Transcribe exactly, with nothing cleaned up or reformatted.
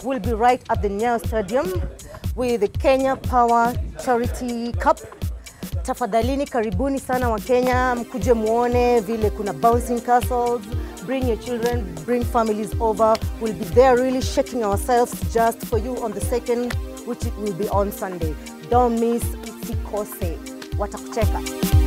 We'll be right at the Nyayo Stadium with the Kenya Power Charity Cup. Tafadhalini karibuni sana wa Kenya, mkuje muone vile kuna bouncing castles. Bring your children, bring families over. We'll be there really shaking ourselves just for you on the second, which will be on Sunday. Don't miss, usikose. Watakucheka.